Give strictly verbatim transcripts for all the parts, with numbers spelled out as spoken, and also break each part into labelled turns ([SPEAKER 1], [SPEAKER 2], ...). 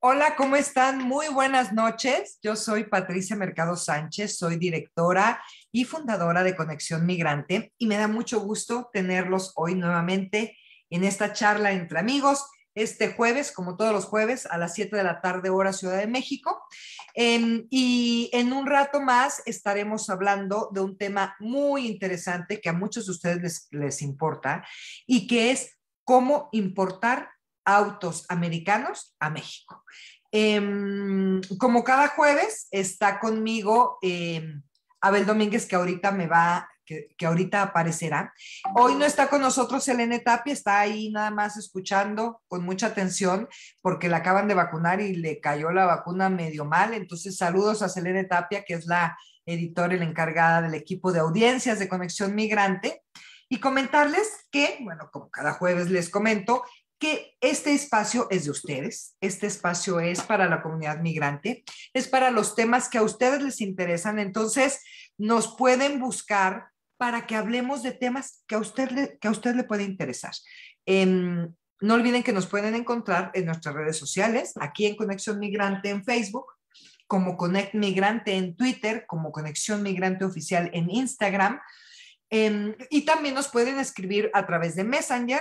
[SPEAKER 1] Hola, ¿cómo están? Muy buenas noches. Yo soy Patricia Mercado Sánchez, soy directora y fundadora de Conexión Migrante y me da mucho gusto tenerlos hoy nuevamente en esta charla entre amigos, este jueves, como todos los jueves, a las siete de la tarde, hora Ciudad de México. Eh, y en un rato más estaremos hablando de un tema muy interesante que a muchos de ustedes les, les importa y que es cómo importar autos americanos a México. Eh, como cada jueves está conmigo eh, Abel Domínguez, que ahorita me va, que, que ahorita aparecerá. Hoy no está con nosotros Selene Tapia, está ahí nada más escuchando con mucha atención porque la acaban de vacunar y le cayó la vacuna medio mal. Entonces, saludos a Selene Tapia, que es la editora y la encargada del equipo de audiencias de Conexión Migrante. Y comentarles que, bueno, como cada jueves les comento, que este espacio es de ustedes, este espacio es para la comunidad migrante, es para los temas que a ustedes les interesan, entonces nos pueden buscar para que hablemos de temas que a usted le, que a usted le puede interesar. Eh, no olviden que nos pueden encontrar en nuestras redes sociales, aquí en Conexión Migrante en Facebook, como Connect Migrante en Twitter, como Conexión Migrante Oficial en Instagram, eh, y también nos pueden escribir a través de Messenger,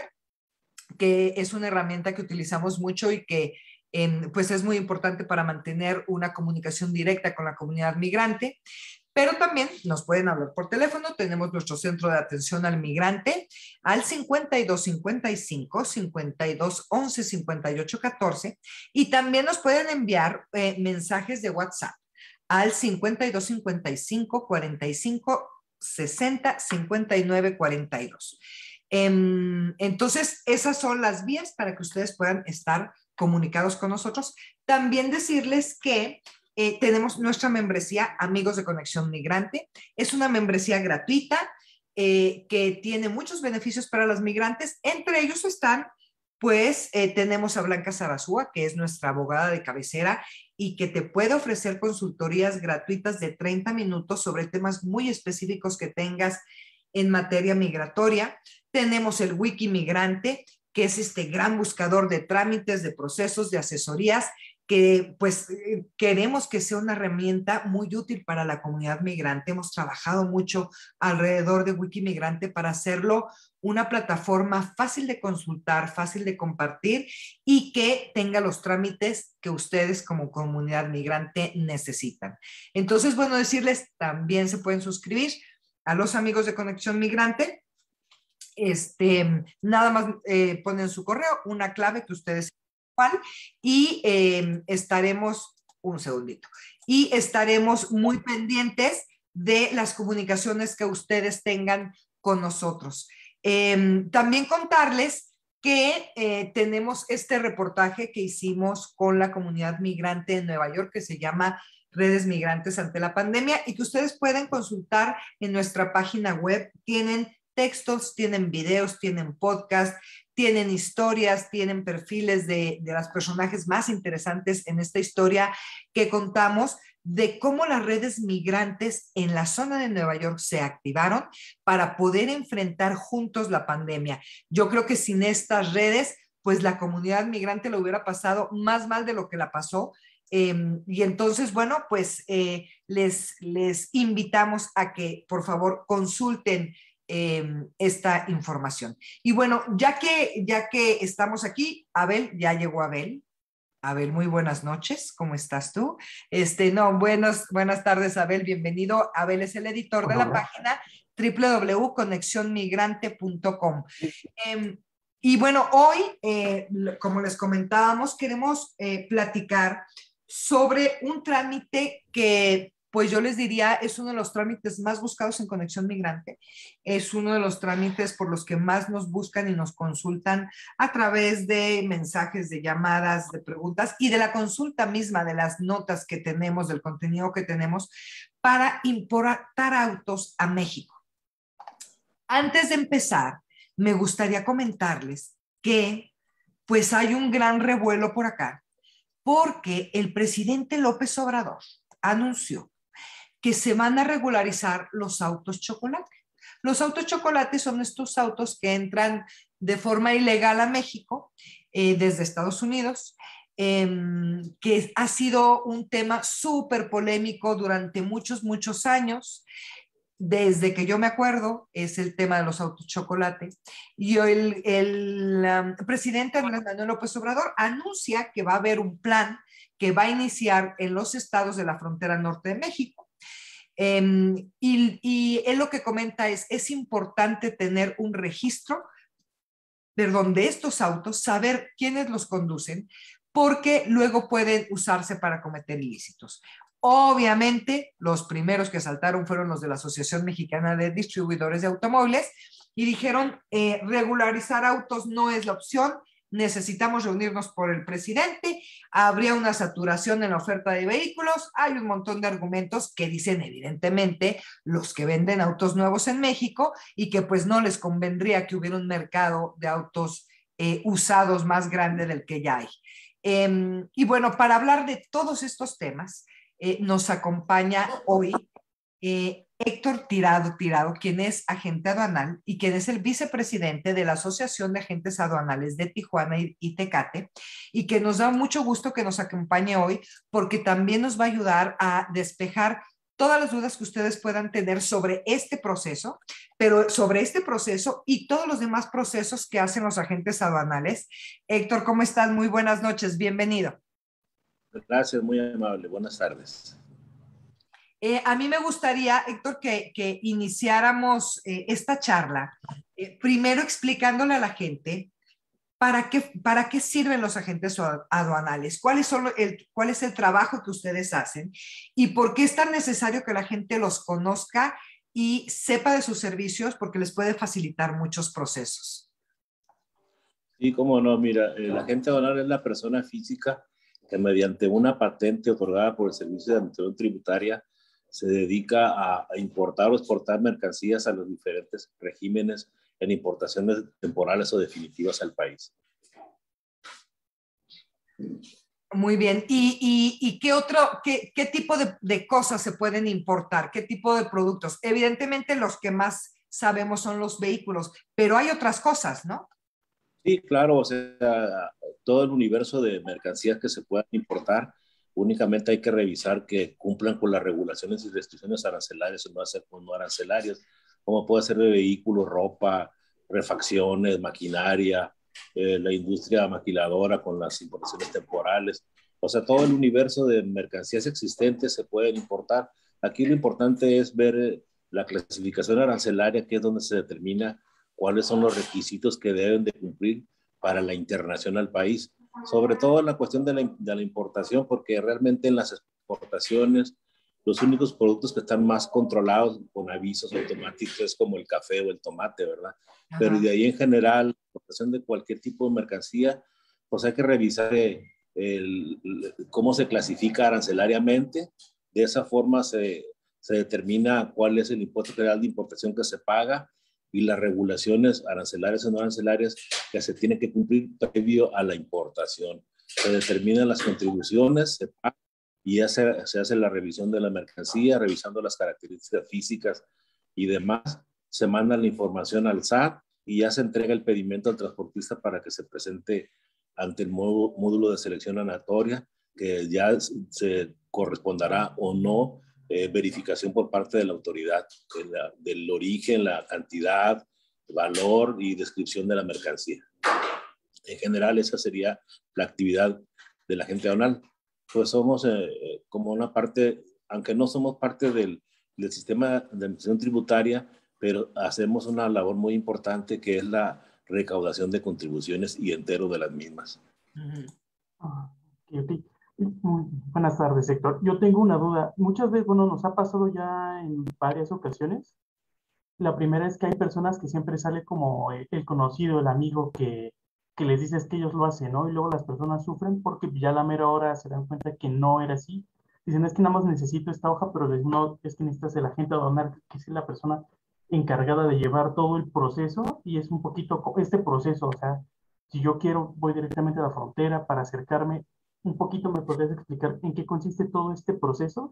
[SPEAKER 1] que es una herramienta que utilizamos mucho y que eh, pues es muy importante para mantener una comunicación directa con la comunidad migrante, pero también nos pueden hablar por teléfono. Tenemos nuestro centro de atención al migrante al cincuenta y dos cincuenta y cinco, cincuenta y dos once, cincuenta y ocho catorce, y también nos pueden enviar eh, mensajes de WhatsApp al cincuenta y dos cincuenta y cinco, cuarenta y cinco, sesenta, cincuenta y nueve, cuarenta y dos. Entonces, esas son las vías para que ustedes puedan estar comunicados con nosotros. También decirles que eh, tenemos nuestra membresía Amigos de Conexión Migrante. Es una membresía gratuita eh, que tiene muchos beneficios para los migrantes. Entre ellos están, pues, eh, tenemos a Blanca Sarasúa, que es nuestra abogada de cabecera y que te puede ofrecer consultorías gratuitas de treinta minutos sobre temas muy específicos que tengas en materia migratoria. Tenemos el Wiki Migrante, que es este gran buscador de trámites, de procesos, de asesorías, que pues queremos que sea una herramienta muy útil para la comunidad migrante. Hemos trabajado mucho alrededor de Wiki Migrante para hacerlo una plataforma fácil de consultar, fácil de compartir y que tenga los trámites que ustedes como comunidad migrante necesitan. Entonces, bueno, decirles, también se pueden suscribir a los amigos de Conexión Migrante. Este, nada más eh, ponen su correo, una clave que ustedes sepan, y eh, estaremos, un segundito, y estaremos muy pendientes de las comunicaciones que ustedes tengan con nosotros. Eh, también contarles que eh, tenemos este reportaje que hicimos con la comunidad migrante en Nueva York que se llama Redes Migrantes ante la Pandemia y que ustedes pueden consultar en nuestra página web. Tienen textos, tienen videos, tienen podcast, tienen historias, tienen perfiles de, de los personajes más interesantes en esta historia que contamos de cómo las redes migrantes en la zona de Nueva York se activaron para poder enfrentar juntos la pandemia. Yo creo que sin estas redes, pues la comunidad migrante lo hubiera pasado más mal de lo que la pasó. Eh, y entonces, bueno, pues eh, les, les invitamos a que por favor consulten eh, esta información. Y bueno, ya que, ya que estamos aquí, Abel, ya llegó Abel. Abel, muy buenas noches, ¿cómo estás tú? Este, no, buenas, buenas tardes, Abel, bienvenido. Abel es el editor de la página doble u doble u doble u punto conexión migrante punto com. Eh, y bueno, hoy, eh, como les comentábamos, queremos eh, platicar sobre un trámite que, pues yo les diría, es uno de los trámites más buscados en Conexión Migrante. Es uno de los trámites por los que más nos buscan y nos consultan a través de mensajes, de llamadas, de preguntas y de la consulta misma, de las notas que tenemos, del contenido que tenemos para importar autos a México. Antes de empezar, me gustaría comentarles que pues hay un gran revuelo por acá porque el presidente López Obrador anunció que se van a regularizar los autos chocolate. Los autos chocolate son estos autos que entran de forma ilegal a México eh, desde Estados Unidos eh, que ha sido un tema súper polémico durante muchos, muchos años. Desde que yo me acuerdo, es el tema de los autos chocolate. Y el, el um, presidente Andrés Manuel López Obrador anuncia que va a haber un plan que va a iniciar en los estados de la frontera norte de México. Eh, y, y él lo que comenta es, es importante tener un registro, perdón, de estos autos, saber quiénes los conducen, porque luego pueden usarse para cometer ilícitos. Obviamente, los primeros que saltaron fueron los de la Asociación Mexicana de Distribuidores de Automóviles y dijeron, eh, regularizar autos no es la opción, necesitamos reunirnos por el presidente, habría una saturación en la oferta de vehículos, hay un montón de argumentos que dicen evidentemente los que venden autos nuevos en México y que pues no les convendría que hubiera un mercado de autos eh, usados más grande del que ya hay. Eh, y bueno, para hablar de todos estos temas, eh, nos acompaña hoy eh, Héctor Tirado Tirado, quien es agente aduanal y quien es el vicepresidente de la Asociación de Agentes Aduanales de Tijuana y, y Tecate, y que nos da mucho gusto que nos acompañe hoy porque también nos va a ayudar a despejar todas las dudas que ustedes puedan tener sobre este proceso, pero sobre este proceso y todos los demás procesos que hacen los agentes aduanales. Héctor, ¿cómo estás? Muy buenas noches, bienvenido.
[SPEAKER 2] Gracias, muy amable. Buenas tardes.
[SPEAKER 1] Eh, a mí me gustaría, Héctor, que, que iniciáramos eh, esta charla, eh, primero explicándole a la gente para qué, para qué sirven los agentes aduanales, ¿Cuáles son el, cuál es el trabajo que ustedes hacen y por qué es tan necesario que la gente los conozca y sepa de sus servicios porque les puede facilitar muchos procesos.
[SPEAKER 2] Sí, cómo no, mira, el agente aduanal es la persona física que mediante una patente otorgada por el Servicio de Administración Tributaria se dedica a importar o exportar mercancías a los diferentes regímenes en importaciones temporales o definitivas al país.
[SPEAKER 1] Muy bien. ¿Y, y, y qué otro, qué, qué tipo de, de cosas se pueden importar? ¿Qué tipo de productos? Evidentemente los que más sabemos son los vehículos, pero hay otras cosas, ¿no?
[SPEAKER 2] Sí, claro, o sea, todo el universo de mercancías que se puedan importar, únicamente hay que revisar que cumplan con las regulaciones y restricciones arancelarias o no, hacer, o no arancelarias, como puede ser de vehículos, ropa, refacciones, maquinaria, eh, la industria maquiladora con las importaciones temporales. O sea, todo el universo de mercancías existentes se pueden importar. Aquí lo importante es ver eh, la clasificación arancelaria, que es donde se determina cuáles son los requisitos que deben de cumplir para la internación al país. Sobre todo en la cuestión de la, de la importación, porque realmente en las exportaciones los únicos productos que están más controlados con avisos automáticos es como el café o el tomate, ¿verdad? Ajá. Pero de ahí en general, la exportación de cualquier tipo de mercancía, pues hay que revisar el, el, cómo se clasifica arancelariamente. De esa forma se, se determina cuál es el impuesto federal de importación que se paga y las regulaciones arancelarias o no arancelarias que se tienen que cumplir previo a la importación. Se determinan las contribuciones, se pagan y ya se, se hace la revisión de la mercancía, revisando las características físicas y demás. Se manda la información al S A T y ya se entrega el pedimento al transportista para que se presente ante el módulo de selección aleatoria, que ya se corresponderá o no Eh, verificación por parte de la autoridad de la, del origen, la cantidad, valor y descripción de la mercancía. En general, esa sería la actividad del agente aduanal. Pues somos eh, como una parte, aunque no somos parte del, del sistema de administración tributaria, pero hacemos una labor muy importante que es la recaudación de contribuciones y entero de las mismas.
[SPEAKER 3] Uh-huh. Ah, okay, okay. Buenas tardes, Héctor. Yo tengo una duda. Muchas veces, bueno, nos ha pasado ya en varias ocasiones. La primera es que hay personas que siempre sale como el conocido, el amigo que, que les dices que ellos lo hacen, ¿no? Y luego las personas sufren porque ya a la mera hora se dan cuenta que no era así. Dicen, es que nada más necesito esta hoja, pero no, es que necesitas el agente aduanal, que es la persona encargada de llevar todo el proceso y es un poquito este proceso, o sea, si yo quiero, voy directamente a la frontera para acercarme. ¿Un poquito me podrías explicar en qué consiste todo este proceso?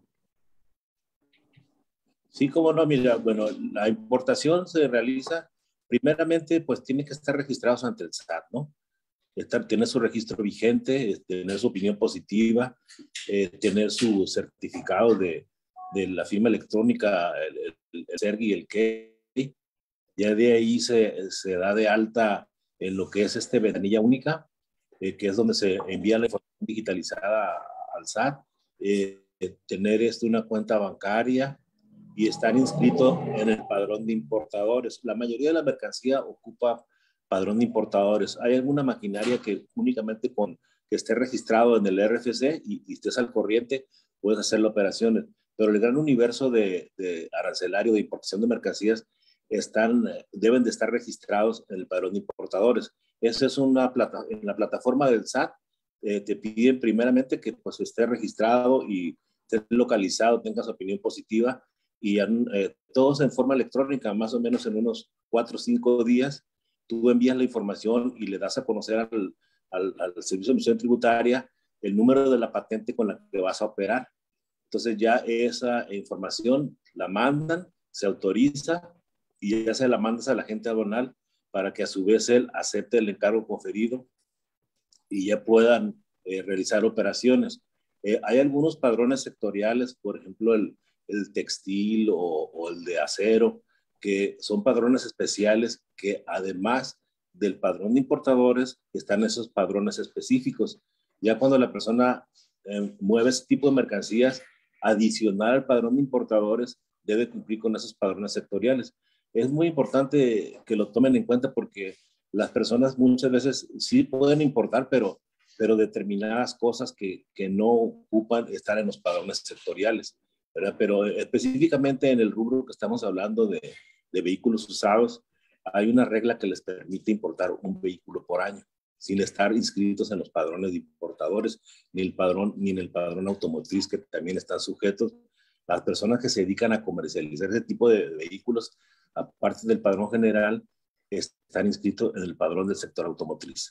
[SPEAKER 2] Sí, cómo no, mira, bueno, la importación se realiza, primeramente, pues tiene que estar registrados ante el S A T, ¿no? estar, tener su registro vigente, tener su opinión positiva, eh, tener su certificado de, de la firma electrónica, el, el, el C E R G y el K E I. Ya de ahí se, se da de alta en lo que es este ventanilla única, eh, que es donde se envía la información digitalizada al S A T, eh, tener esto, una cuenta bancaria y estar inscrito en el padrón de importadores. La mayoría de la mercancía ocupa padrón de importadores. Hay alguna maquinaria que únicamente con que esté registrado en el R F C y, y estés al corriente, puedes hacer las operaciones. Pero el gran universo de, de arancelario, de importación de mercancías, están, deben de estar registrados en el padrón de importadores. Esa es una plata, en la plataforma del S A T, eh, te piden primeramente que pues esté registrado y esté localizado, tengas opinión positiva, y eh, todos en forma electrónica, más o menos en unos cuatro o cinco días, tú envías la información y le das a conocer al, al, al Servicio de Administración Tributaria el número de la patente con la que vas a operar. Entonces ya esa información la mandan, se autoriza y ya se la mandas a la agente aduanal para que a su vez él acepte el encargo conferido y ya puedan eh, realizar operaciones. Eh, hay algunos padrones sectoriales, por ejemplo, el, el textil o, o el de acero, que son padrones especiales que además del padrón de importadores están esos padrones específicos. Ya cuando la persona eh, mueve ese tipo de mercancías, adicional al padrón de importadores, debe cumplir con esos padrones sectoriales. Es muy importante que lo tomen en cuenta porque las personas muchas veces sí pueden importar, pero, pero determinadas cosas que, que no ocupan estar en los padrones sectoriales, ¿verdad? Pero específicamente en el rubro que estamos hablando de, de vehículos usados, hay una regla que les permite importar un vehículo por año, sin estar inscritos en los padrones de importadores, ni, el padrón, ni en el padrón automotriz, que también están sujetos. Las personas que se dedican a comercializar ese tipo de vehículos, aparte del padrón general, están inscritos en el padrón del sector automotriz.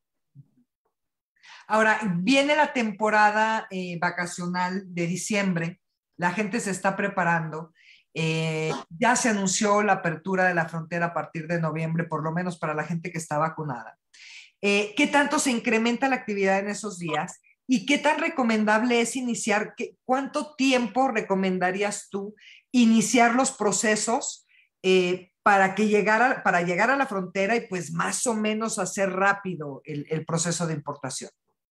[SPEAKER 1] Ahora, viene la temporada eh, vacacional de diciembre, la gente se está preparando, eh, ya se anunció la apertura de la frontera a partir de noviembre, por lo menos para la gente que está vacunada. Eh, ¿Qué tanto se incrementa la actividad en esos días? ¿Y qué tan recomendable es iniciar? ¿Qué, ¿Cuánto tiempo recomendarías tú iniciar los procesos eh, para, que llegara, para llegar a la frontera y pues más o menos hacer rápido el, el proceso de importación?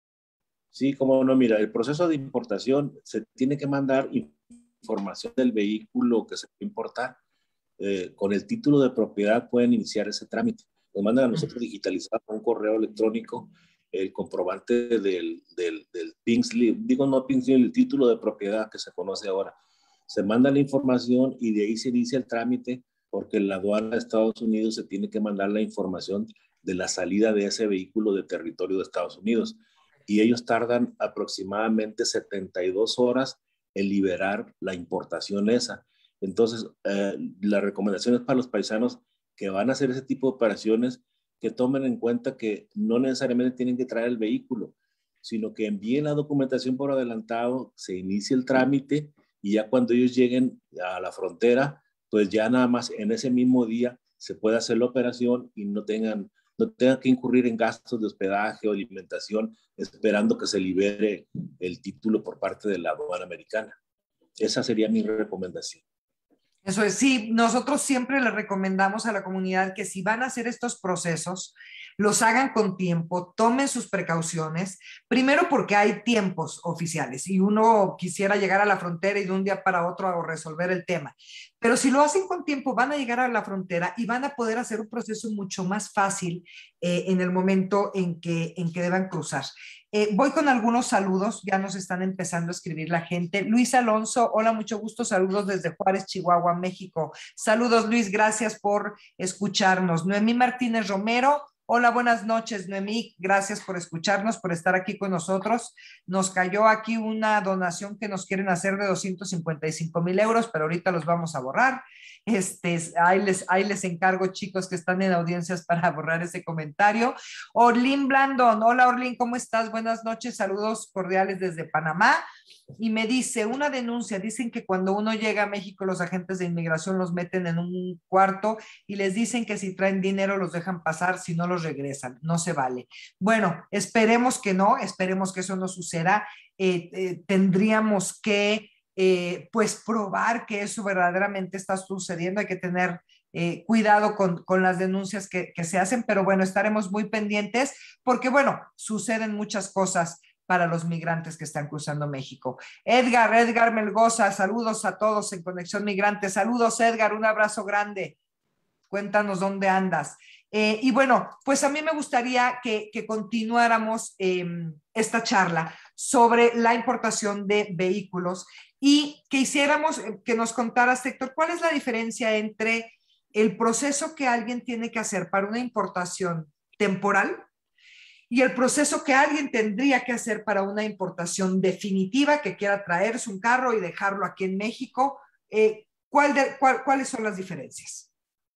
[SPEAKER 2] Sí, como no, mira, el proceso de importación se tiene que mandar información del vehículo que se va a importar. Eh, con el título de propiedad pueden iniciar ese trámite. Nos mandan a nosotros digitalizar un correo electrónico el comprobante del, del, del P I N S, digo no P I N S, el título de propiedad que se conoce ahora. Se manda la información y de ahí se inicia el trámite porque en la aduana de Estados Unidos se tiene que mandar la información de la salida de ese vehículo de territorio de Estados Unidos. Y ellos tardan aproximadamente setenta y dos horas en liberar la importación esa. Entonces, eh, la recomendación es para los paisanos que van a hacer ese tipo de operaciones que tomen en cuenta que no necesariamente tienen que traer el vehículo, sino que envíen la documentación por adelantado, se inicie el trámite y ya cuando ellos lleguen a la frontera, pues ya nada más en ese mismo día se puede hacer la operación y no tengan, no tengan que incurrir en gastos de hospedaje o alimentación esperando que se libere el título por parte de la aduana americana. Esa sería mi recomendación.
[SPEAKER 1] Eso es, sí, nosotros siempre le recomendamos a la comunidad que si van a hacer estos procesos, los hagan con tiempo, tomen sus precauciones, primero porque hay tiempos oficiales y uno quisiera llegar a la frontera y de un día para otro resolver el tema, pero si lo hacen con tiempo van a llegar a la frontera y van a poder hacer un proceso mucho más fácil eh, en el momento en que, en que deban cruzar. Eh, voy con algunos saludos, ya nos están empezando a escribir la gente. Luis Alonso, hola, mucho gusto, saludos desde Juárez, Chihuahua, México. Saludos, Luis, gracias por escucharnos. Noemí Martínez Romero, hola, buenas noches, Noemí, gracias por escucharnos, por estar aquí con nosotros. Nos cayó aquí una donación que nos quieren hacer de doscientos cincuenta y cinco mil euros, pero ahorita los vamos a borrar. Este, ahí, les, ahí les encargo, chicos, que están en audiencias para borrar ese comentario. Orlín Blandón, hola Orlín, ¿cómo estás? Buenas noches, saludos cordiales desde Panamá. y me dice, una denuncia, dicen que cuando uno llega a México los agentes de inmigración los meten en un cuarto y les dicen que si traen dinero los dejan pasar, si no los regresan, no se vale. Bueno, esperemos que no, esperemos que eso no suceda. Eh, eh, tendríamos que eh, pues probar que eso verdaderamente está sucediendo, hay que tener eh, cuidado con, con, las denuncias que, que se hacen, pero bueno, estaremos muy pendientes porque bueno, suceden muchas cosas para los migrantes que están cruzando México. Edgar, Edgar Melgoza, saludos a todos en Conexión Migrante. Saludos, Edgar, un abrazo grande. Cuéntanos dónde andas. Eh, y bueno, pues a mí me gustaría que, que continuáramos eh, esta charla sobre la importación de vehículos y que hiciéramos, que nos contaras, Héctor, ¿cuál es la diferencia entre el proceso que alguien tiene que hacer para una importación temporal y el proceso que alguien tendría que hacer para una importación definitiva que quiera traerse un carro y dejarlo aquí en México? Eh, ¿cuál de, cuál, ¿Cuáles son las diferencias?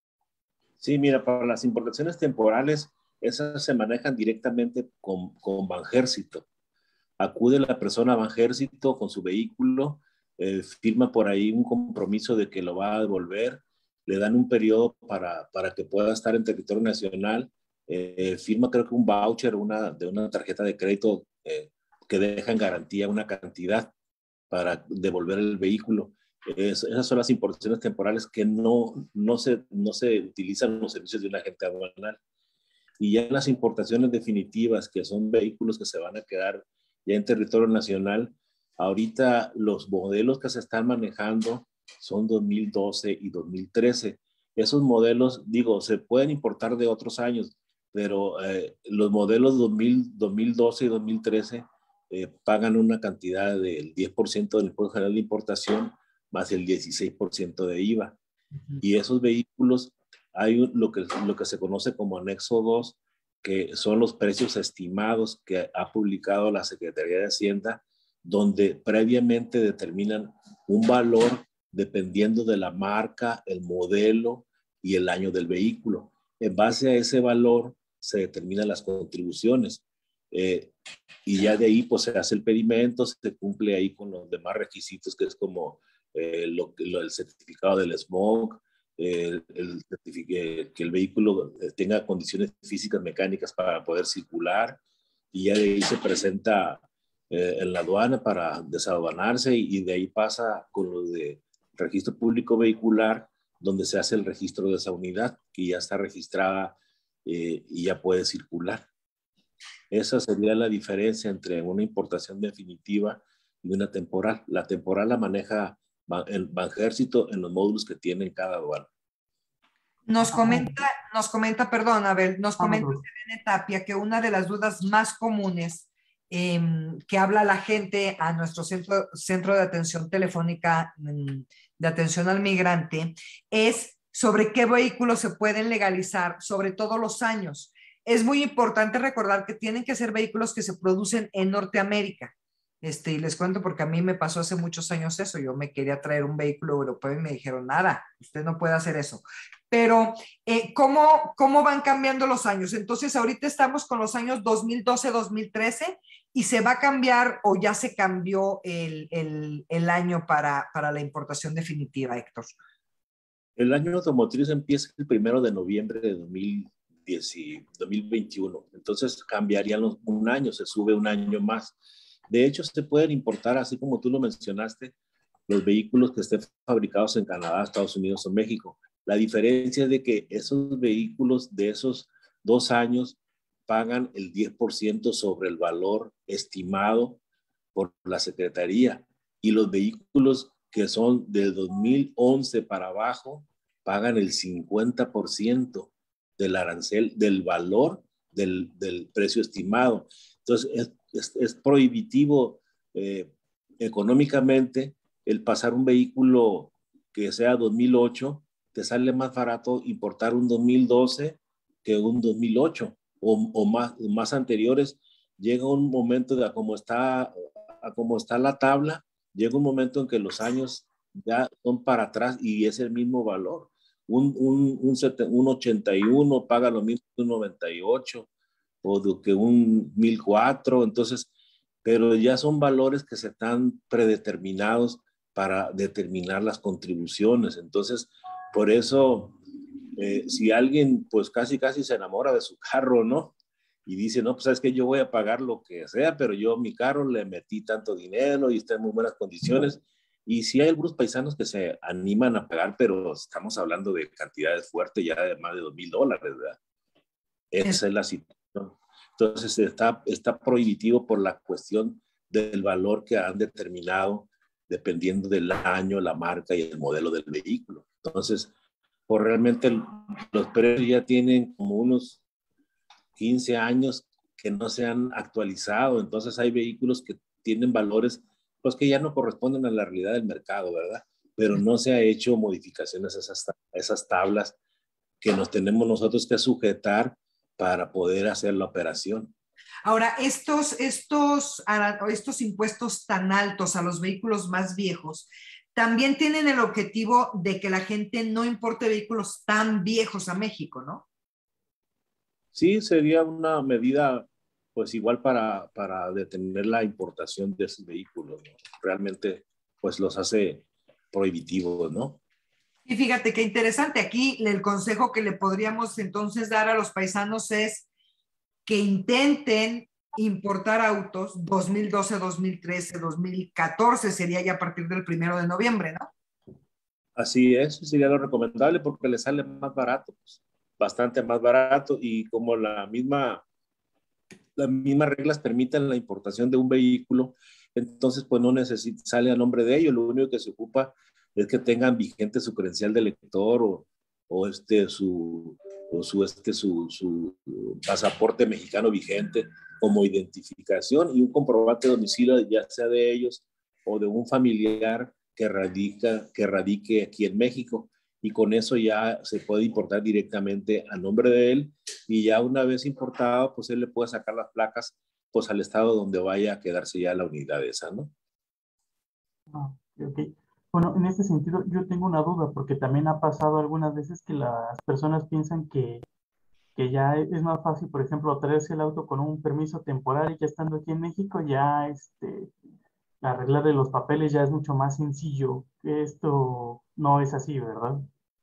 [SPEAKER 2] Sí, mira, para las importaciones temporales, esas se manejan directamente con, con Banjército. Acude la persona a Banjército con su vehículo, eh, firma por ahí un compromiso de que lo va a devolver, le dan un periodo para, para que pueda estar en territorio nacional, eh, firma creo que un voucher una, de una tarjeta de crédito eh, que deja en garantía una cantidad para devolver el vehículo. Es, esas son las importaciones temporales que no, no, se, no se utilizan los servicios de un agente aduanal. Y ya las importaciones definitivas, que son vehículos que se van a quedar ya en territorio nacional, ahorita los modelos que se están manejando son dos mil doce y dos mil trece. Esos modelos, digo, se pueden importar de otros años, pero eh, los modelos dos mil, dos mil doce y dos mil trece eh, pagan una cantidad del diez por ciento del impuesto general de importación más el dieciséis por ciento de I V A. Uh-huh. Y esos vehículos, hay un, lo, que, lo que se conoce como anexo dos, que son los precios estimados que ha publicado la Secretaría de Hacienda, donde previamente determinan un valor dependiendo de la marca, el modelo y el año del vehículo. En base a ese valor se determinan las contribuciones. Eh, y ya de ahí pues se hace el pedimento, se cumple ahí con los demás requisitos, que es como eh, lo, lo, el certificado del smog, eh, el, el, que el vehículo tenga condiciones físicas, mecánicas para poder circular, y ya de ahí se presenta eh, en la aduana para desaduanarse, y, y de ahí pasa con lo de registro público vehicular, donde se hace el registro de esa unidad, que ya está registrada eh, y ya puede circular. Esa sería la diferencia entre una importación definitiva y una temporal. La temporal la maneja el Banjército en los módulos que tiene cada aduana.
[SPEAKER 1] Nos comenta, nos comenta, perdón, Abel, nos comenta Selene Tapia que una de las dudas más comunes eh, que habla la gente a nuestro centro, centro de atención telefónica de atención al migrante es sobre qué vehículos se pueden legalizar, sobre todo los años. Es muy importante recordar que tienen que ser vehículos que se producen en Norteamérica. Este, y les cuento porque a mí me pasó hace muchos años eso. Yo me quería traer un vehículo europeo y me dijeron, nada, usted no puede hacer eso. Pero, eh, ¿cómo, ¿cómo van cambiando los años? Entonces, ahorita estamos con los años dos mil doce, dos mil trece y se va a cambiar o ya se cambió el, el, el año para, para la importación definitiva, Héctor.
[SPEAKER 2] El año automotriz empieza el primero de noviembre de dos mil diez, dos mil veintiuno. Entonces, cambiarían los, un año, se sube un año más. De hecho, se pueden importar, así como tú lo mencionaste, los vehículos que estén fabricados en Canadá, Estados Unidos o México. La diferencia es de que esos vehículos de esos dos años pagan el diez por ciento sobre el valor estimado por la Secretaría, y los vehículos que son del dos mil once para abajo pagan el cincuenta por ciento del arancel, del valor del, del precio estimado. Entonces, es, es, es prohibitivo eh, económicamente el pasar un vehículo que sea dos mil ocho, te sale más barato importar un dos mil doce que un dos mil ocho o, o más, más anteriores. Llega un momento de a cómo está, a cómo está la tabla, llega un momento en que los años ya son para atrás y es el mismo valor. Un, un, un, un ochenta y uno paga lo mismo que un noventa y ocho o de que un mil cuatro. Entonces, pero ya son valores que se están predeterminados para determinar las contribuciones. Entonces, por eso, eh, si alguien pues casi casi se enamora de su carro, ¿no? Y dice, no, pues sabes que yo voy a pagar lo que sea, pero yo mi carro le metí tanto dinero y está en muy buenas condiciones. Y sí hay algunos paisanos que se animan a pagar, pero estamos hablando de cantidades fuertes, ya de más de dos mil dólares, ¿verdad? Esa es la situación. Entonces está, está prohibitivo por la cuestión del valor que han determinado dependiendo del año, la marca y el modelo del vehículo. Entonces, pues realmente los precios ya tienen como unos quince años que no se han actualizado. Entonces hay vehículos que tienen valores pues que ya no corresponden a la realidad del mercado, ¿verdad? Pero no se ha hecho modificaciones a esas, a esas tablas que nos tenemos nosotros que sujetar para poder hacer la operación.
[SPEAKER 1] Ahora, estos, estos, estos impuestos tan altos a los vehículos más viejos también tienen el objetivo de que la gente no importe vehículos tan viejos a México, ¿no?
[SPEAKER 2] Sí, sería una medida pues igual para, para detener la importación de esos vehículos, ¿no? Realmente pues los hace prohibitivos, ¿no?
[SPEAKER 1] Y fíjate qué interesante, aquí el consejo que le podríamos entonces dar a los paisanos es que intenten importar autos dos mil doce, dos mil trece, dos mil catorce, sería ya a partir del primero de noviembre, ¿no?
[SPEAKER 2] Así es, sería lo recomendable porque le sale más barato, pues, bastante más barato, y como la misma, las mismas reglas permiten la importación de un vehículo, entonces pues no necesita, sale a nombre de ellos, lo único que se ocupa es que tengan vigente su credencial de lector o, o este su o su este su, su pasaporte mexicano vigente como identificación y un comprobante de domicilio ya sea de ellos o de un familiar que radica que radique aquí en México, y con eso ya se puede importar directamente a nombre de él, y ya una vez importado pues él le puede sacar las placas pues al estado donde vaya a quedarse ya la unidad esa, ¿no?
[SPEAKER 3] Ah, ok. Bueno, en este sentido yo tengo una duda porque también ha pasado algunas veces que las personas piensan que, que ya es más fácil, por ejemplo, traerse el auto con un permiso temporal y ya estando aquí en México ya este, la regla de los papeles ya es mucho más sencillo. Esto no es así, ¿verdad?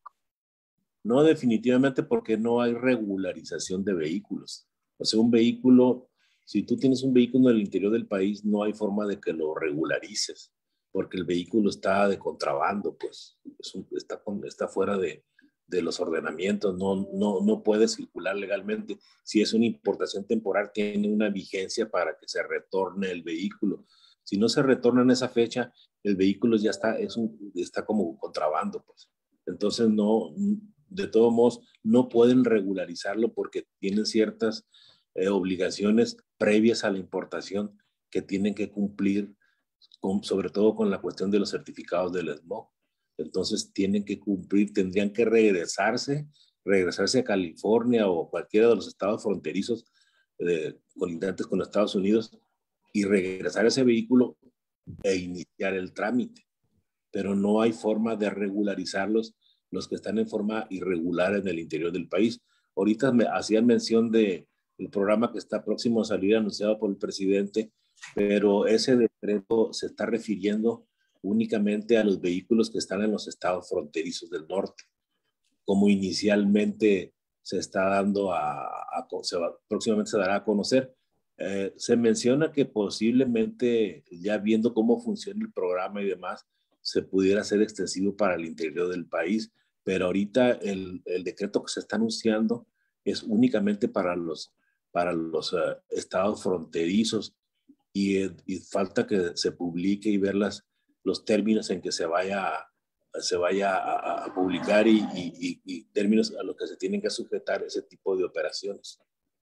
[SPEAKER 2] No, definitivamente, porque no hay regularización de vehículos. O sea, un vehículo, si tú tienes un vehículo en el interior del país, no hay forma de que lo regularices, porque el vehículo está de contrabando, pues es un, está, está fuera de, de los ordenamientos, no, no, no puede circular legalmente. Si es una importación temporal, tiene una vigencia para que se retorne el vehículo. Si no se retorna en esa fecha, el vehículo ya está, es un, está como contrabando, pues. Entonces, no, de todos modos, no pueden regularizarlo porque tienen ciertas eh, obligaciones previas a la importación que tienen que cumplir, con, sobre todo con la cuestión de los certificados del smog. Entonces, tienen que cumplir, tendrían que regresarse, regresarse a California o cualquiera de los estados fronterizos eh, colindantes con Estados Unidos y regresar ese vehículo e iniciar el trámite. Pero no hay forma de regularizarlos los que están en forma irregular en el interior del país. Ahorita me hacían mención de el programa que está próximo a salir anunciado por el presidente, pero ese decreto se está refiriendo únicamente a los vehículos que están en los estados fronterizos del norte, como inicialmente se está dando a, a se va, próximamente se dará a conocer. Eh, se menciona que posiblemente, ya viendo cómo funciona el programa y demás, se pudiera hacer extensivo para el interior del país, pero ahorita el, el decreto que se está anunciando es únicamente para los, para los uh, estados fronterizos, y, y falta que se publique y ver las, los términos en que se vaya a se vaya a, a publicar y, y, y términos a los que se tienen que sujetar ese tipo de operaciones.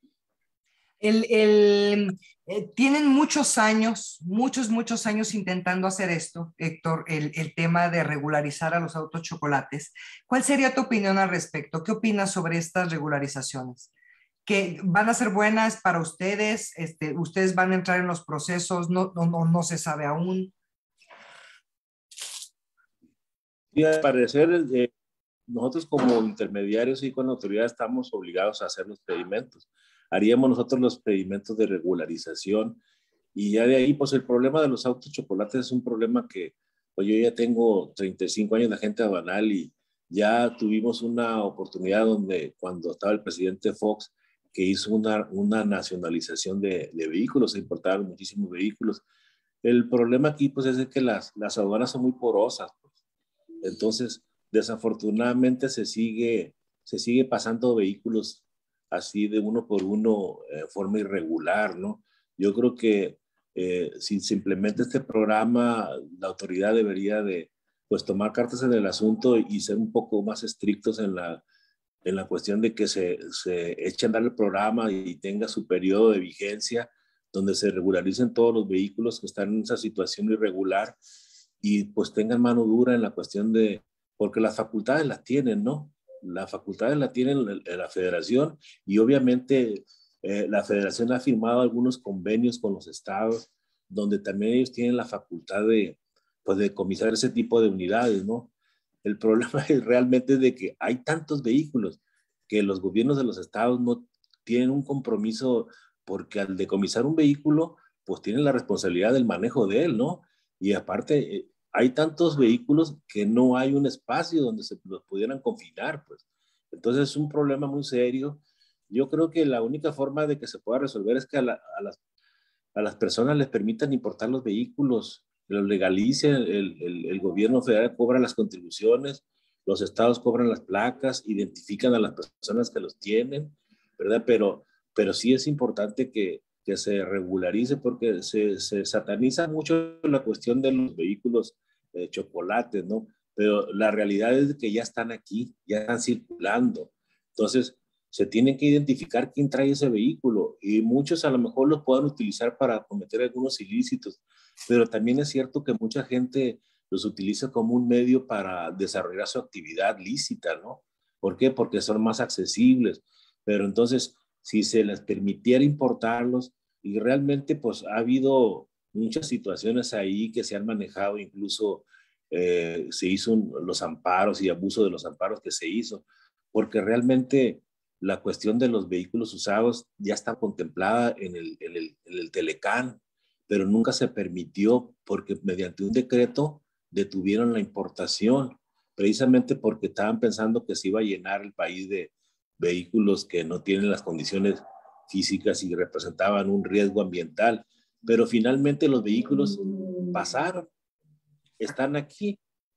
[SPEAKER 1] El, el, eh, tienen muchos años, muchos, muchos años intentando hacer esto, Héctor, el, el tema de regularizar a los autos chocolates. ¿Cuál sería tu opinión al respecto? ¿Qué opinas sobre estas regularizaciones? ¿Que van a ser buenas para ustedes? Este, ¿Ustedes van a entrar en los procesos? No, no, no, no se sabe aún.
[SPEAKER 2] Y al parecer, eh, nosotros como intermediarios y con la autoridad estamos obligados a hacer los pedimentos. Haríamos nosotros los pedimentos de regularización Y ya de ahí, pues el problema de los autos chocolates es un problema que, pues yo ya tengo treinta y cinco años de agente aduanal y ya tuvimos una oportunidad donde cuando estaba el presidente Fox, que hizo una, una nacionalización de, de vehículos, se importaron muchísimos vehículos. El problema aquí, pues, es que las, las aduanas son muy porosas, pues. Entonces, desafortunadamente se sigue, se sigue pasando vehículos así de uno por uno en eh, forma irregular, ¿no? Yo creo que eh, si se implementa este programa, la autoridad debería de, pues, tomar cartas en el asunto y ser un poco más estrictos en la, en la cuestión de que se, se eche a andar el programa y tenga su periodo de vigencia, donde se regularicen todos los vehículos que están en esa situación irregular y pues tengan mano dura en la cuestión de, porque las facultades las tienen, ¿no? Las facultades las tienen la, la federación y obviamente eh, la federación ha firmado algunos convenios con los estados donde también ellos tienen la facultad de, pues, de decomisar ese tipo de unidades, ¿no? El problema es realmente de que hay tantos vehículos que los gobiernos de los estados no tienen un compromiso porque al decomisar un vehículo, pues tienen la responsabilidad del manejo de él, ¿no? Y aparte, eh, hay tantos vehículos que no hay un espacio donde se los pudieran confinar, pues. Entonces es un problema muy serio. Yo creo que la única forma de que se pueda resolver es que a, la, a, las, a las personas les permitan importar los vehículos, los legalice, el, el, el gobierno federal cobra las contribuciones, los estados cobran las placas, identifican a las personas que los tienen, ¿verdad? Pero pero sí es importante que, que se regularice porque se, se sataniza mucho la cuestión de los vehículos eh, chocolates, ¿no? Pero la realidad es que ya están aquí, ya están circulando. Entonces, se tiene que identificar quién trae ese vehículo y muchos a lo mejor los puedan utilizar para cometer algunos ilícitos, pero también es cierto que mucha gente los utiliza como un medio para desarrollar su actividad lícita, ¿no? ¿Por qué? Porque son más accesibles. Pero entonces, si se les permitiera importarlos, y realmente pues ha habido muchas situaciones ahí que se han manejado, incluso eh, se hizo un, los amparos y abuso de los amparos que se hizo, porque realmente la cuestión de los vehículos usados ya está contemplada en el, en el, en el Telecán, pero nunca se permitió porque mediante un decreto detuvieron la importación, precisamente porque estaban pensando que se iba a llenar el país de vehículos que no tienen las condiciones físicas y representaban un riesgo ambiental. Pero finalmente los vehículos pasaron, están aquí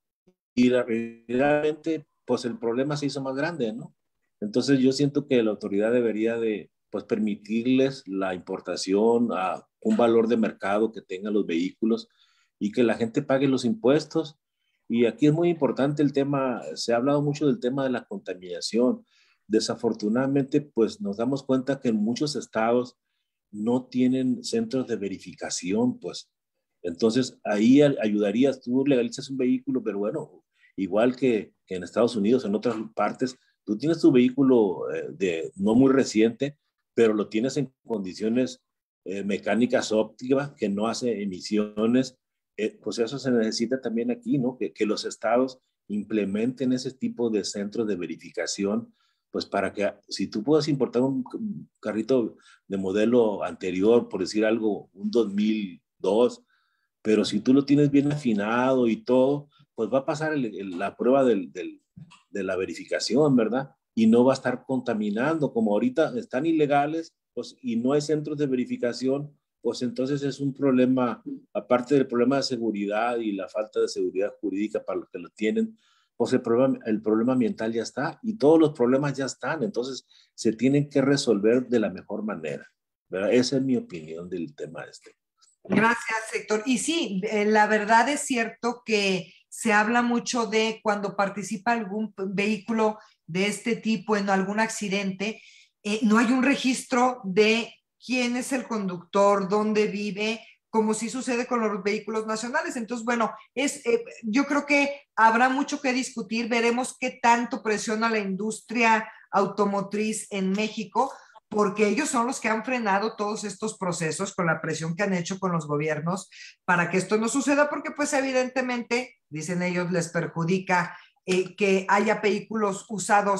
[SPEAKER 2] y realmente pues el problema se hizo más grande, ¿no? Entonces yo siento que la autoridad debería de pues permitirles la importación a un valor de mercado que tengan los vehículos y que la gente pague los impuestos. Y aquí es muy importante el tema, se ha hablado mucho del tema de la contaminación. Desafortunadamente, pues nos damos cuenta que en muchos estados no tienen centros de verificación, pues. Entonces, ahí ayudarías, tú legalizas un vehículo, pero bueno, igual que, que en Estados Unidos, en otras partes, tú tienes tu vehículo eh, de no muy reciente, pero lo tienes en condiciones eh, mecánicas óptimas, que no hace emisiones, eh, pues eso se necesita también aquí, ¿no? Que, que los estados implementen ese tipo de centros de verificación, pues para que si tú puedes importar un carrito de modelo anterior, por decir algo, un dos mil dos, pero si tú lo tienes bien afinado y todo, pues va a pasar el, el, la prueba del, del, de la verificación, ¿verdad? Y no va a estar contaminando, como ahorita están ilegales, pues, y no hay centros de verificación, pues entonces es un problema, aparte del problema de seguridad y la falta de seguridad jurídica para los que lo tienen, pues el problema, el problema ambiental ya está y todos los problemas ya están, entonces se tienen que resolver de la mejor manera, ¿verdad? Esa es mi opinión del tema este.
[SPEAKER 1] Gracias, Héctor. Y sí, eh, la verdad es cierto que se habla mucho de cuando participa algún vehículo de este tipo en algún accidente, eh, no hay un registro de quién es el conductor, dónde vive, como sí sucede con los vehículos nacionales. Entonces, bueno, es, eh, yo creo que habrá mucho que discutir, veremos qué tanto presiona la industria automotriz en México, porque ellos son los que han frenado todos estos procesos con la presión que han hecho con los gobiernos para que esto no suceda, porque pues evidentemente, dicen ellos, les perjudica eh, que haya vehículos usados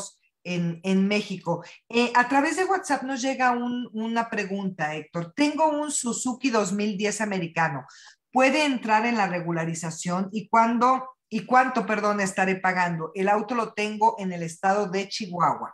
[SPEAKER 1] en, en México. Eh, a través de WhatsApp nos llega un, una pregunta, Héctor. Tengo un Suzuki dos mil diez americano. ¿Puede entrar en la regularización? ¿Y cuándo, y cuánto, perdón, estaré pagando? El auto lo tengo en el estado de Chihuahua.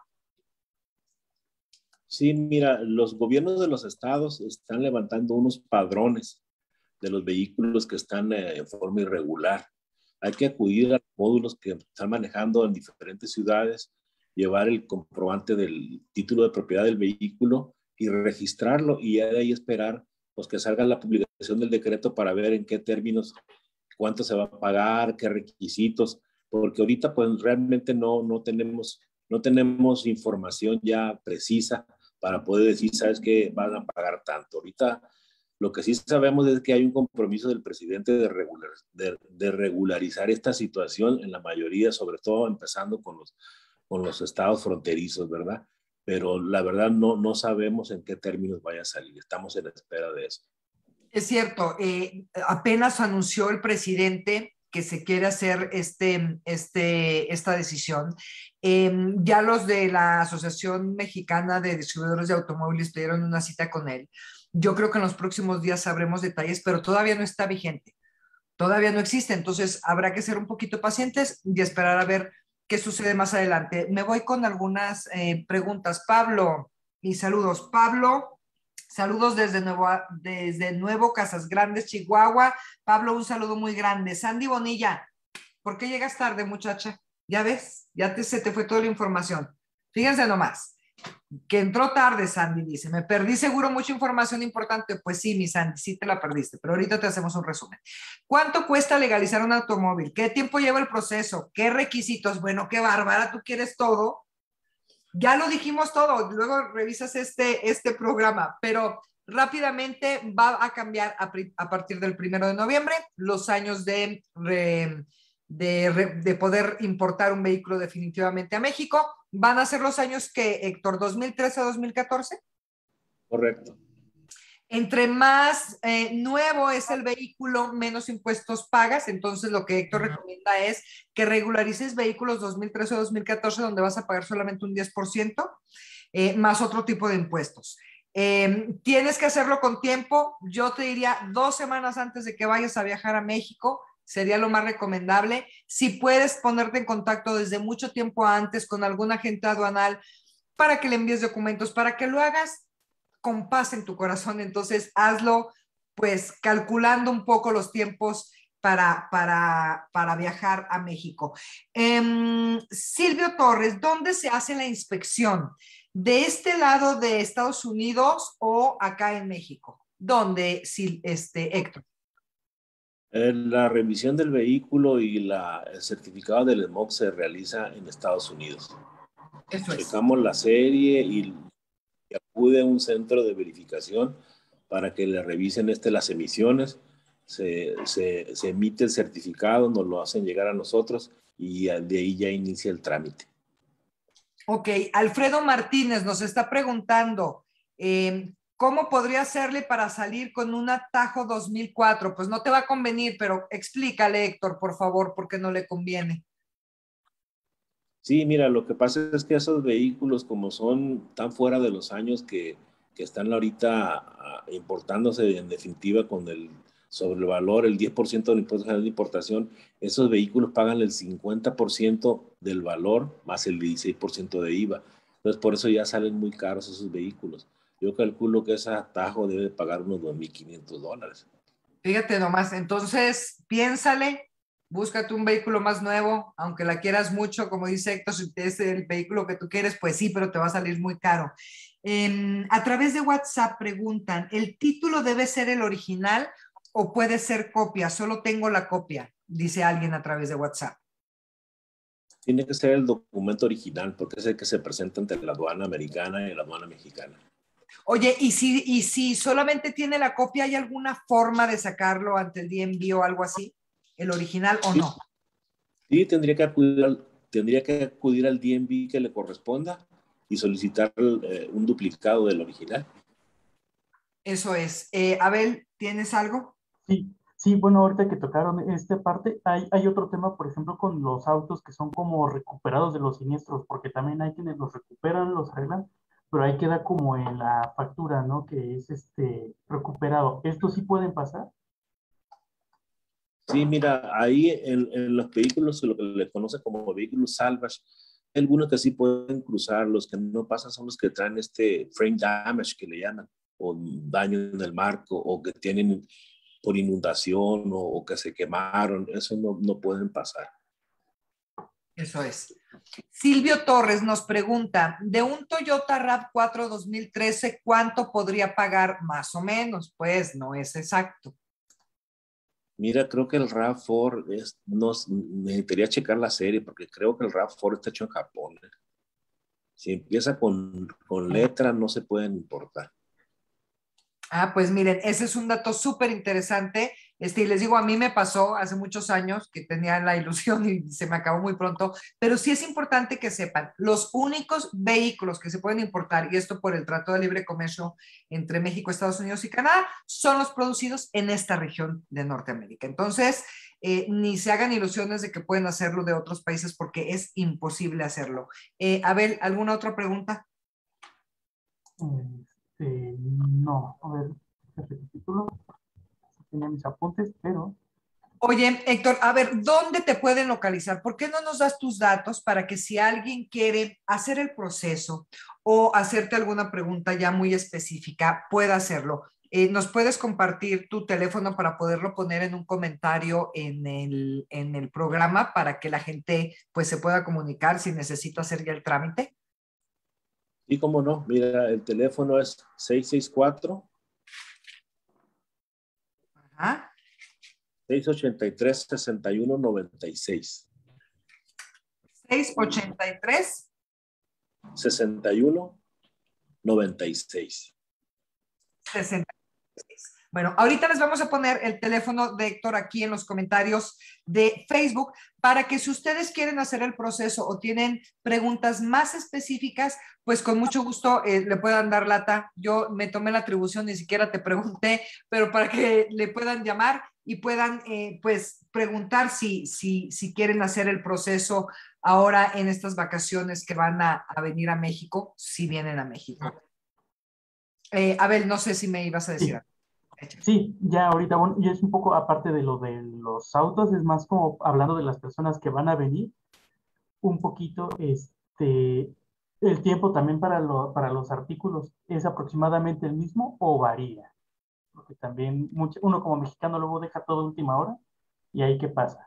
[SPEAKER 2] Sí, mira, los gobiernos de los estados están levantando unos padrones de los vehículos que están eh, en forma irregular. Hay que acudir a los módulos que están manejando en diferentes ciudades, llevar el comprobante del título de propiedad del vehículo y registrarlo, y ya de ahí esperar pues, que salga la publicación del decreto para ver en qué términos, cuánto se va a pagar, qué requisitos, porque ahorita pues realmente no, no, tenemos, no tenemos información ya precisa para poder decir, ¿sabes qué? Van a pagar tanto. Ahorita lo que sí sabemos es que hay un compromiso del presidente de, regular, de, de regularizar esta situación en la mayoría, sobre todo empezando con los, con los estados fronterizos, ¿verdad? Pero la verdad no, no sabemos en qué términos vaya a salir. Estamos en espera de eso.
[SPEAKER 1] Es cierto, eh, apenas anunció el presidente que se quiere hacer este, este, esta decisión. Eh, ya los de la Asociación Mexicana de Distribuidores de Automóviles pidieron una cita con él. Yo creo que en los próximos días sabremos detalles, pero todavía no está vigente, todavía no existe, entonces habrá que ser un poquito pacientes y esperar a ver qué sucede más adelante. Me voy con algunas eh, preguntas. Pablo, y saludos. Pablo, saludos desde Nuevo, desde Nuevo Casas Grandes, Chihuahua. Pablo, un saludo muy grande. Sandy Bonilla, ¿por qué llegas tarde, muchacha? Ya ves, ya te, se te fue toda la información. Fíjense nomás, que entró tarde, Sandy dice, me perdí seguro mucha información importante. Pues sí, mi Sandy, sí te la perdiste, pero ahorita te hacemos un resumen. ¿Cuánto cuesta legalizar un automóvil? ¿Qué tiempo lleva el proceso? ¿Qué requisitos? Bueno, qué bárbara, tú quieres todo. Ya lo dijimos todo, luego revisas este, este programa, pero rápidamente va a cambiar a, a partir del primero de noviembre los años de, de, de, de poder importar un vehículo definitivamente a México. ¿Van a ser los años que, Héctor, dos mil trece a dos mil catorce?
[SPEAKER 2] Correcto.
[SPEAKER 1] Entre más eh, nuevo es el vehículo, menos impuestos pagas. Entonces, lo que Héctor recomienda es que regularices vehículos dos mil trece o dos mil catorce, donde vas a pagar solamente un diez por ciento, eh, más otro tipo de impuestos. Eh, tienes que hacerlo con tiempo. Yo te diría dos semanas antes de que vayas a viajar a México, sería lo más recomendable. Si puedes ponerte en contacto desde mucho tiempo antes con algún agente aduanal para que le envíes documentos, para que lo hagas con paz en tu corazón, entonces hazlo pues calculando un poco los tiempos para, para, para viajar a México. Eh, Silvio Torres, ¿dónde se hace la inspección? ¿De este lado de Estados Unidos o acá en México? ¿Dónde, este, Héctor?
[SPEAKER 2] La revisión del vehículo y la, el certificado del S M O C se realiza en Estados Unidos.
[SPEAKER 1] Eso es.
[SPEAKER 2] Checamos la serie y acude a un centro de verificación para que le revisen este, las emisiones, se, se, se emite el certificado, nos lo hacen llegar a nosotros y de ahí ya inicia el trámite.
[SPEAKER 1] Ok, Alfredo Martínez nos está preguntando, eh, ¿cómo podría hacerle para salir con un Tajo dos mil cuatro? Pues no te va a convenir, pero explícale, Héctor, por favor, por qué no le conviene.
[SPEAKER 2] Sí, mira, lo que pasa es que esos vehículos, como son tan fuera de los años que, que están ahorita uh, importándose en definitiva con el sobrevalor, el diez por ciento del impuesto general de importación, esos vehículos pagan el cincuenta por ciento del valor más el dieciséis por ciento de I V A. Entonces, por eso ya salen muy caros esos vehículos. Yo calculo que ese Tajo debe pagar unos dos mil quinientos dólares.
[SPEAKER 1] Fíjate nomás, entonces piénsale, búscate un vehículo más nuevo, aunque la quieras mucho, como dice Héctor, si es el vehículo que tú quieres, pues sí, pero te va a salir muy caro. Eh, a través de WhatsApp preguntan, ¿el título debe ser el original o puede ser copia? Solo tengo la copia, dice alguien a través de WhatsApp.
[SPEAKER 2] Tiene que ser el documento original, porque es el que se presenta ante la aduana americana y la aduana mexicana.
[SPEAKER 1] Oye, ¿y si, y si solamente tiene la copia, ¿hay alguna forma de sacarlo ante el D M V o algo así? ¿El original o
[SPEAKER 2] sí,
[SPEAKER 1] no?
[SPEAKER 2] Sí, tendría que acudir al, tendría que acudir al D M V que le corresponda y solicitar eh, un duplicado del original.
[SPEAKER 1] Eso es. Eh, Abel, ¿tienes algo?
[SPEAKER 3] Sí, Sí, bueno, ahorita que tocaron esta parte, hay, hay otro tema, por ejemplo, con los autos que son como recuperados de los siniestros, porque también hay quienes los recuperan, los arreglan, pero ahí queda como en la factura, ¿no? Que es este recuperado. ¿Estos sí pueden pasar?
[SPEAKER 2] Sí, mira, ahí en, en los vehículos, lo que le conoce como vehículos salvage, hay algunos que sí pueden cruzar, los que no pasan son los que traen este frame damage que le llaman, o daño en el marco, o que tienen por inundación, o, o que se quemaron, eso no, no pueden pasar.
[SPEAKER 1] Eso es. Silvio Torres nos pregunta, de un Toyota RAV cuatro dos mil trece, ¿cuánto podría pagar más o menos? Pues no es exacto.
[SPEAKER 2] Mira, creo que el RAV cuatro, es, no, necesitaría checar la serie, porque creo que el RAV cuatro está hecho en Japón. ¿eh? Si empieza con, con letra, no se pueden importar.
[SPEAKER 1] Ah, pues miren, ese es un dato súper interesante. Este, y les digo, a mí me pasó hace muchos años que tenía la ilusión y se me acabó muy pronto, pero sí es importante que sepan, los únicos vehículos que se pueden importar, y esto por el Tratado de Libre Comercio entre México, Estados Unidos y Canadá, son los producidos en esta región de Norteamérica. Entonces, eh, ni se hagan ilusiones de que pueden hacerlo de otros países porque es imposible hacerlo. Eh, Abel, ¿alguna otra pregunta?
[SPEAKER 3] Este, no, a ver, recapitulo, tenía mis apuntes, pero...
[SPEAKER 1] Oye, Héctor, a ver, ¿dónde te pueden localizar? ¿Por qué no nos das tus datos para que si alguien quiere hacer el proceso o hacerte alguna pregunta ya muy específica, pueda hacerlo? Eh, ¿nos puedes compartir tu teléfono para poderlo poner en un comentario en el, en el programa para que la gente pues se pueda comunicar si necesita hacer ya el trámite?
[SPEAKER 2] Y cómo no, mira, el teléfono es seis seis cuatro,
[SPEAKER 1] Ajá.
[SPEAKER 2] seis ocho tres, seis uno nueve seis.
[SPEAKER 1] seis ocho tres.
[SPEAKER 2] sesenta y uno noventa y seis.
[SPEAKER 1] sesenta y seis. Bueno, ahorita les vamos a poner el teléfono de Héctor aquí en los comentarios de Facebook para que si ustedes quieren hacer el proceso o tienen preguntas más específicas, pues con mucho gusto eh, le puedan dar lata. Yo me tomé la atribución, ni siquiera te pregunté, pero para que le puedan llamar y puedan eh, pues preguntar si, si, si quieren hacer el proceso ahora en estas vacaciones que van a, a venir a México, si vienen a México. Eh, Abel, no sé si me ibas a decir
[SPEAKER 3] Sí,
[SPEAKER 1] algo.
[SPEAKER 3] sí, ya ahorita, bueno, y es un poco aparte de lo de los autos, es más como hablando de las personas que van a venir, un poquito, este, el tiempo también para, lo, para los artículos es aproximadamente el mismo o varía, porque también mucho, uno como mexicano luego deja todo a última hora y ahí qué pasa.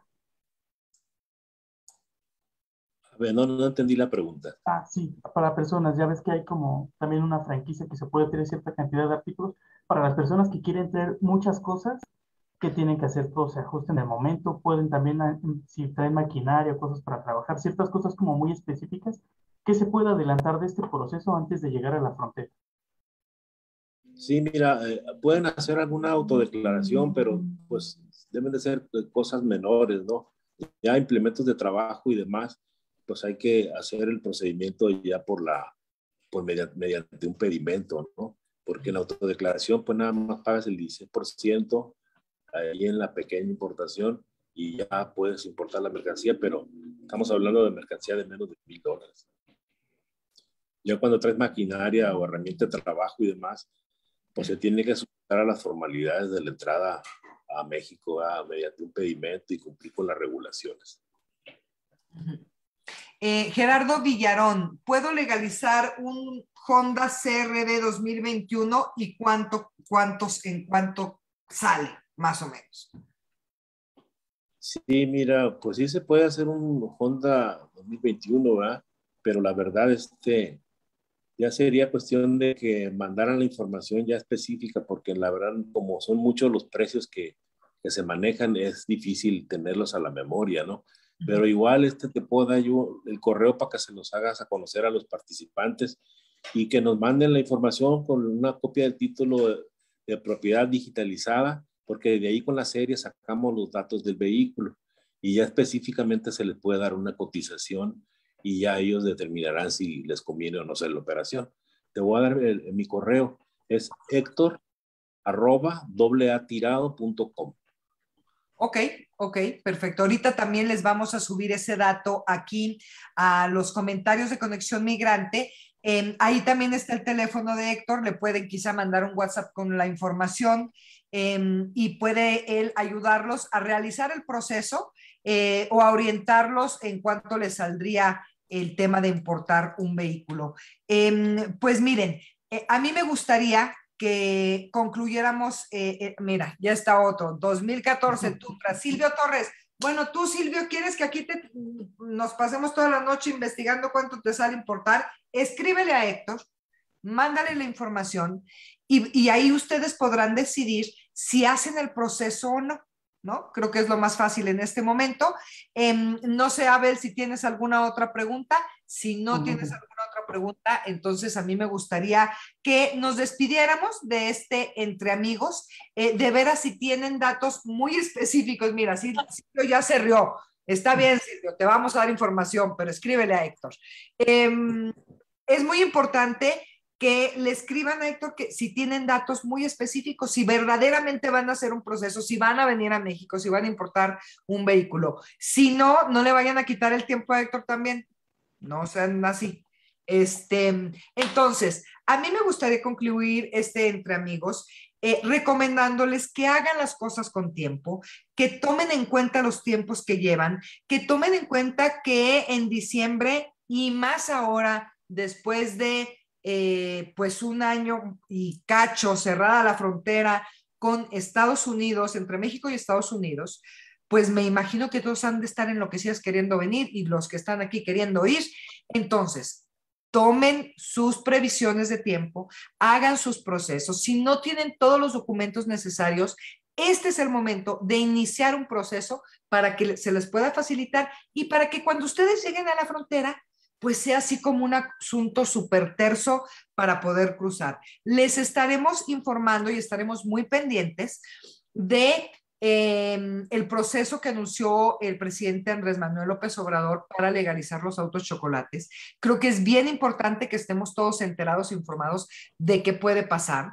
[SPEAKER 2] A ver, no, no entendí la pregunta.
[SPEAKER 3] Ah, sí, para personas, ya ves que hay como también una franquicia que se puede tener cierta cantidad de artículos. Para las personas que quieren traer muchas cosas, que tienen que hacer todo se ajuste en el momento, pueden también, ah, si traen maquinaria o cosas para trabajar, ciertas cosas como muy específicas, que se puede adelantar de este proceso antes de llegar a la frontera.
[SPEAKER 2] Sí, mira, eh, pueden hacer alguna autodeclaración, pero pues deben de ser eh, cosas menores, ¿no? Ya implementos de trabajo y demás, pues hay que hacer el procedimiento ya por la, por mediante, mediante un pedimento, ¿no? Porque en la autodeclaración, pues nada más pagas el dieciséis por ciento ahí en la pequeña importación y ya puedes importar la mercancía, pero estamos hablando de mercancía de menos de mil dólares. Ya cuando traes maquinaria o herramienta de trabajo y demás, pues se tiene que sujetar a las formalidades de la entrada a México a, mediante un pedimento y cumplir con las regulaciones.
[SPEAKER 1] Eh, Gerardo Villarón, ¿puedo legalizar un Honda C R V dos mil veintiuno y cuánto, cuántos, en cuánto sale, más o menos?
[SPEAKER 2] Sí, mira, pues sí se puede hacer un Honda dos mil veintiuno, ¿verdad? Pero la verdad, este, ya sería cuestión de que mandaran la información ya específica, porque la verdad, como son muchos los precios que, que se manejan, es difícil tenerlos a la memoria, ¿no? Pero igual este te puedo dar yo el correo para que se los hagas a conocer a los participantes y que nos manden la información con una copia del título de, de propiedad digitalizada, porque de ahí con la serie sacamos los datos del vehículo y ya específicamente se les puede dar una cotización y ya ellos determinarán si les conviene o no hacer la operación. Te voy a dar el, mi correo, es héctor arroba doble a tirado punto com.
[SPEAKER 1] Ok, ok, perfecto. Ahorita también les vamos a subir ese dato aquí a los comentarios de Conexión Migrante. Eh, ahí también está el teléfono de Héctor, le pueden quizá mandar un WhatsApp con la información eh, y puede él ayudarlos a realizar el proceso eh, o a orientarlos en cuanto les saldría el tema de importar un vehículo. Eh, pues miren, eh, a mí me gustaría que concluyéramos, eh, eh, mira, ya está otro, dos mil catorce, Tundra, Silvio Torres. Bueno, tú, Silvio, ¿quieres que aquí te, nos pasemos toda la noche investigando cuánto te sale importar? Escríbele a Héctor, mándale la información y, y ahí ustedes podrán decidir si hacen el proceso o no, ¿no? Creo que es lo más fácil en este momento. Eh, no sé, Abel, si tienes alguna otra pregunta. Si no tienes alguna otra pregunta, entonces a mí me gustaría que nos despidiéramos de este Entre Amigos. Eh, de veras, si tienen datos muy específicos, mira, Silvio ya se rió. Está bien, Silvio, te vamos a dar información, pero escríbele a Héctor. Eh, es muy importante que le escriban a Héctor que si tienen datos muy específicos, si verdaderamente van a hacer un proceso, si van a venir a México, si van a importar un vehículo. Si no, no le vayan a quitar el tiempo a Héctor también. No sean así. Este, entonces, a mí me gustaría concluir este Entre Amigos eh, recomendándoles que hagan las cosas con tiempo, que tomen en cuenta los tiempos que llevan, que tomen en cuenta que en diciembre y más ahora, después de eh, pues un año y cacho cerrada la frontera con Estados Unidos, entre México y Estados Unidos, pues me imagino que todos han de estar enloquecidos queriendo venir y los que están aquí queriendo ir. Entonces, tomen sus previsiones de tiempo, hagan sus procesos. Si no tienen todos los documentos necesarios, este es el momento de iniciar un proceso para que se les pueda facilitar y para que cuando ustedes lleguen a la frontera, pues sea así como un asunto súper terso para poder cruzar. Les estaremos informando y estaremos muy pendientes de eh, el proceso que anunció el presidente Andrés Manuel López Obrador para legalizar los autos chocolates. Creo que es bien importante que estemos todos enterados e informados de qué puede pasar.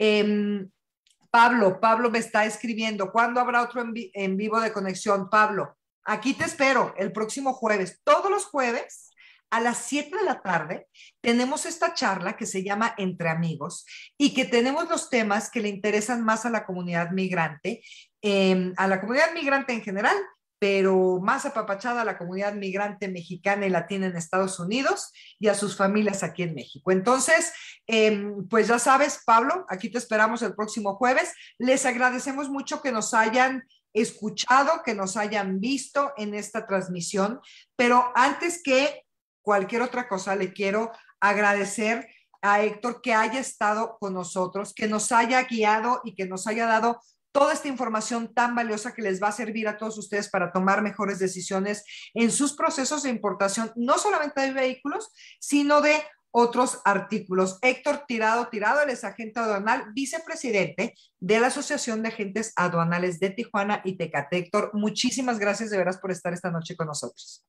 [SPEAKER 1] Eh, Pablo, Pablo me está escribiendo, ¿cuándo habrá otro en, vi en vivo de conexión? Pablo, aquí te espero el próximo jueves. Todos los jueves a las siete de la tarde tenemos esta charla que se llama Entre Amigos y que tenemos los temas que le interesan más a la comunidad migrante, eh, a la comunidad migrante en general, pero más apapachada a la comunidad migrante mexicana y latina en Estados Unidos y a sus familias aquí en México. Entonces, eh, pues ya sabes, Pablo, aquí te esperamos el próximo jueves. Les agradecemos mucho que nos hayan escuchado, que nos hayan visto en esta transmisión, pero antes que cualquier otra cosa, le quiero agradecer a Héctor que haya estado con nosotros, que nos haya guiado y que nos haya dado toda esta información tan valiosa que les va a servir a todos ustedes para tomar mejores decisiones en sus procesos de importación, no solamente de vehículos, sino de otros artículos. Héctor Tirado Tirado, él es agente aduanal, vicepresidente de la Asociación de Agentes Aduanales de Tijuana y Tecate. Héctor, muchísimas gracias de veras por estar esta noche con nosotros.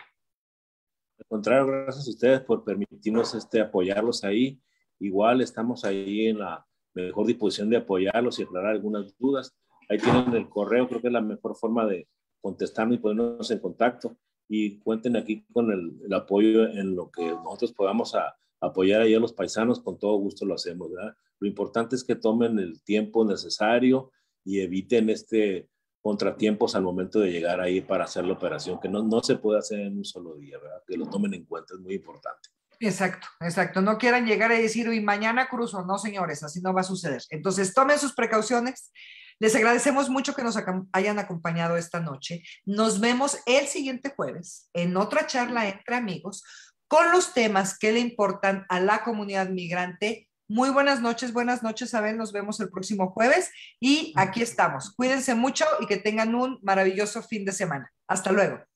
[SPEAKER 2] Al contrario, gracias a ustedes por permitirnos este, apoyarlos ahí. Igual estamos ahí en la mejor disposición de apoyarlos y aclarar algunas dudas. Ahí tienen el correo, creo que es la mejor forma de contestarnos y ponernos en contacto. Y cuenten aquí con el, el apoyo en lo que nosotros podamos a, apoyar ahí a los paisanos, con todo gusto lo hacemos, ¿verdad? Lo importante es que tomen el tiempo necesario y eviten este contratiempos al momento de llegar ahí para hacer la operación, que no, no se puede hacer en un solo día, ¿verdad? Que lo tomen en cuenta, es muy importante.
[SPEAKER 1] Exacto, exacto. No quieran llegar y decir, uy, mañana cruzo. No, señores, así no va a suceder. Entonces, tomen sus precauciones. Les agradecemos mucho que nos hayan acompañado esta noche. Nos vemos el siguiente jueves en otra charla entre amigos con los temas que le importan a la comunidad migrante. Muy buenas noches, buenas noches, Abel. Nos vemos el próximo jueves y aquí estamos. Cuídense mucho y que tengan un maravilloso fin de semana. Hasta luego.